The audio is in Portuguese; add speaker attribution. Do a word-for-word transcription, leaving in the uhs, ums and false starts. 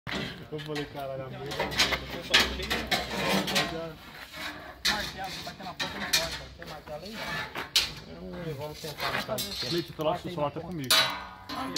Speaker 1: Eu falei, caralho, a mãe.
Speaker 2: Martelo, você bater na ponta não corta. Tem martelo aí?
Speaker 1: Vamos tentar.
Speaker 3: Leite, pelo celular tá comigo.